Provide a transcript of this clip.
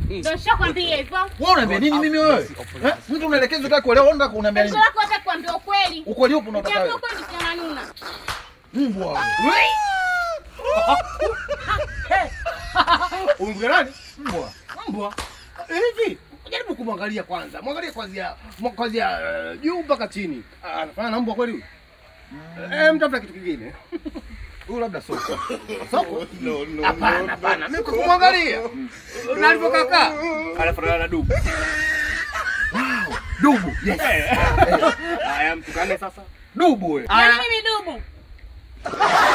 Ndio nishakwambia hivyo. Wewe unaniambia nini mimi wewe? Mtu unaelekezwa unataka kuelewa, unataka kuniambia nini? Sio lako hata kuambia ukweli. Ukweli upo unataka wewe? Ukweli kiananuna. Mbwa. Unaongea nani? Mbwa. Mbwa. Hivi, jaribu kumwangalia kwanza. Mwangalie kwanza juu mpaka chini. Anafanana na mbwa kweli huyu? Mtafuta kitu kingine. Huyu labda soko. Soko? Hapana. Mimi kumwangalia. Na alipokaa anafanana na dubu. Wow, dubu. Yes. Haya mtukane sasa. Dubu wewe. Yaani mimi dubu.